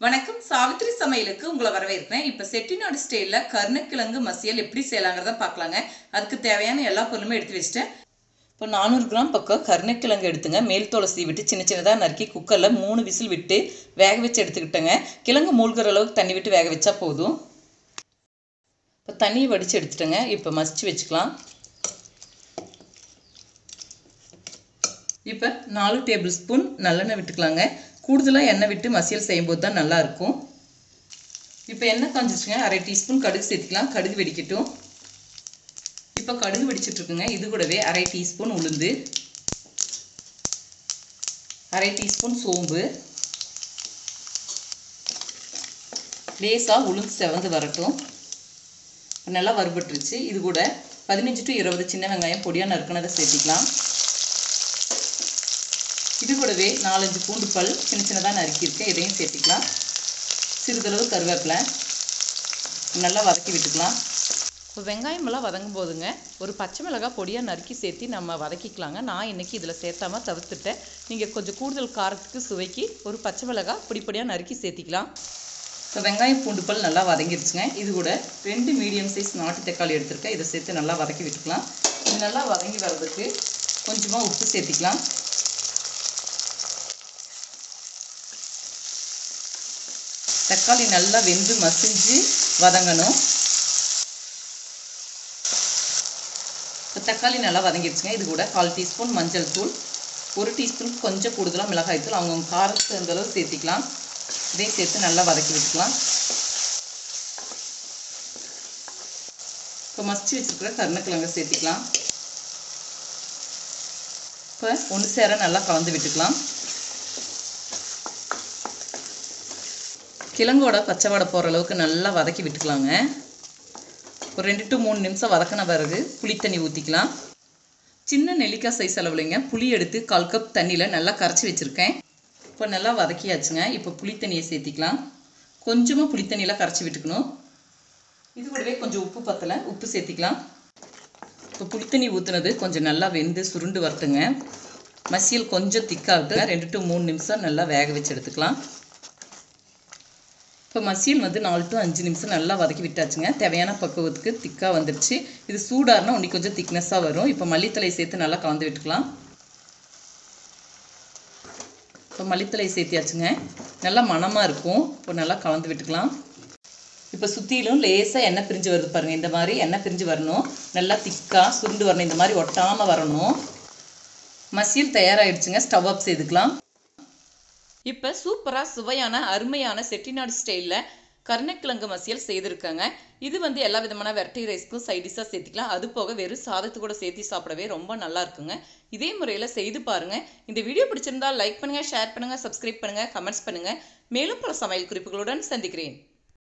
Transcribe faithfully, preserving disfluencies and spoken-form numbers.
வணக்கம் சாவித்ரி சமையலுக்கு உங்களை வரவேற்கிறேன். இப்போ செட்டிநாடு ஸ்டைல்ல கருணக்கிழங்கு மசியல் எப்படி செய்யலாங்கிறத பார்க்கலாங்க. அதுக்கு தேவையான எல்லா பொருளுமே எடுத்து வச்சிட்டேன். இப்போ நானூறு கிராம் பக்கம் கருணக்கிழங்கு எடுத்துங்க. மேல் தோலை சீவிட்டு சின்ன சின்னதாக நறுக்கி குக்கரில் மூணு விசில் விட்டு வேக வச்சு எடுத்துக்கிட்டேங்க. கிழங்கு மூழ்கிற அளவுக்கு தண்ணி விட்டு வேக வச்சா போதும். இப்போ தண்ணியை வடித்து எடுத்துட்டேங்க. இப்போ மசிச்சு வச்சுக்கலாம். இப்போ நாலு டேபிள் ஸ்பூன் நல்லெண்ணெய் விட்டுக்கலாங்க. கூடுதலாக எண்ணெய் விட்டு மசியல் செய்யும்போது தான் நல்லாயிருக்கும். இப்போ எண்ணெய் காஞ்சிச்சுங்க. அரை டீஸ்பூன் கடுகு சேர்த்துக்கலாம். கடுகு வெடிக்கட்டும். இப்போ கடுகு வெடிச்சிட்ருக்குங்க. இது கூடவே அரை டீஸ்பூன் உளுந்து, அரை டீஸ்பூன் சோம்பு, லேசாக உளுந்து செவந்து வரட்டும். நல்லா வறுபட்டுருச்சு. இது கூட பதினஞ்சு டு இருபது சின்ன வெங்காயம் பொடியாக நறுக்குனதை சேர்த்திக்கலாம். இது கூடவே நாலஞ்சு பூண்டு பல் சின்ன சின்னதாக நறுக்கியிருக்கேன். இதையும் சேர்த்திக்கலாம். சிறிதளவு கருவேப்பிலை நல்லா வதக்கி விட்டுக்கலாம். இப்போ வெங்காயமெல்லாம் வதங்கும் போதுங்க ஒரு பச்சை மிளகாய் பொடியாக நறுக்கி சேர்த்து நம்ம வதக்கிக்கலாங்க. நான் இன்றைக்கி இதில் சேர்த்தாம தவிர்த்துட்டேன். நீங்கள் கொஞ்சம் கூடுதல் காரத்துக்கு சுவைக்கு ஒரு பச்சை மிளகாய் பொடி பொடியாக நறுக்கி சேர்த்திக்கலாம். இப்போ வெங்காயம் பூண்டு பல் நல்லா வதங்கிடுச்சுங்க. இது கூட ரெண்டு மீடியம் சைஸ் நாட்டு தக்காளி எடுத்துருக்கேன். இதை சேர்த்து நல்லா வதக்கி விட்டுக்கலாம். இது நல்லா வதங்கி வர்றதுக்கு கொஞ்சமாக உப்பு சேர்த்திக்கலாம். தக்காளி நல்லா வெந்து மசிஞ்சு வதங்கணும். தக்காளி நல்லா வதங்கிடுச்சுங்க. இது கூட கால் டீஸ்பூன் மஞ்சள் தூள், ஒரு டீஸ்பூன் கொஞ்சம் கூடுதலாக மிளகாய் தூள், அவங்கவுங்க காரத்துக்கு அந்த அளவு சேர்த்திக்கலாம். இதையும் சேர்த்து நல்லா வதக்கி விட்டுக்கலாம். இப்போ மசிச்சு வச்சுருக்கிற கருணக்கிழங்கை சேர்த்திக்கலாம். இப்போ ஒன்று சேர நல்லா கலந்து விட்டுக்கலாம். கிழங்கோட பச்சை வடை போகிற அளவுக்கு நல்லா வதக்கி விட்டுக்கலாங்க. ஒரு ரெண்டு டு மூணு நிமிஷம் வதக்கின பிறகு புளித்தண்ணி ஊற்றிக்கலாம். சின்ன நெல்லிக்காய் சைஸ் அளவுலைங்க புளி எடுத்து கால் கப் தண்ணியில் நல்லா கரைச்சி வச்சுருக்கேன். இப்போ நல்லா வதக்கியாச்சுங்க. இப்போ புளித்தண்ணியை சேர்த்திக்கலாம். கொஞ்சமாக புளித்தண்ணியில் கரைச்சி விட்டுக்கணும். இது கூடவே கொஞ்சம் உப்பு பத்தலை, உப்பு சேர்த்திக்கலாம். இப்போ புளித்தண்ணி ஊற்றுனது கொஞ்சம் நல்லா வெந்து சுருண்டு வரட்டுங்க. மசியல் கொஞ்சம் திக்காகுது. ரெண்டு டு மூணு நிமிஷம் நல்லா வேக வச்சு எடுத்துக்கலாம். இப்போ மசியல் வந்து நாலு டு அஞ்சு நிமிஷம் நல்லா வதக்கி விட்டாச்சுங்க. தேவையான பக்குவத்துக்கு திக்காக வந்துடுச்சு. இது சூடாருனா இன்னும் கொஞ்சம் திக்னஸாக வரும். இப்போ மல்லித்தலை சேர்த்து நல்லா கலந்து விட்டுக்கலாம். இப்போ மல்லித்தலை சேர்த்தியாச்சுங்க. நல்லா மணமாக இருக்கும். இப்போ நல்லா கலந்து விட்டுக்கலாம். இப்போ சுற்றிலும் லேசாக எண்ணெய் பிரிஞ்சு வருது பாருங்கள். இந்த மாதிரி எண்ணெய் பிரிஞ்சு வரணும். நல்லா திக்காக சுருண்டு வரணும். இந்த மாதிரி ஒட்டாமல் வரணும். மசியல் தயாராகிடுச்சுங்க. ஸ்டவ் ஆஃப் செய்துக்கலாம். இப்போ சூப்பராக சுவையான அருமையான செட்டிநாடு ஸ்டைலில் கருணக்கிழங்கு மசியல் செய்திருக்காங்க. இது வந்து எல்லா விதமான வெரைட்டி ரைஸ்க்கும் சைடிஷாக சேர்த்திக்கலாம். அது போக வெறும் சாதத்து கூட சேர்த்து சாப்பிடவே ரொம்ப நல்லா இருக்குங்க. இதே முறையில் செய்து பாருங்கள். இந்த வீடியோ பிடிச்சிருந்தால் லைக் பண்ணுங்கள், ஷேர் பண்ணுங்கள், சப்ஸ்கிரைப் பண்ணுங்கள், கமெண்ட்ஸ் பண்ணுங்கள். மேலும் பல சமையல் குறிப்புகளுடன் சந்திக்கிறேன்.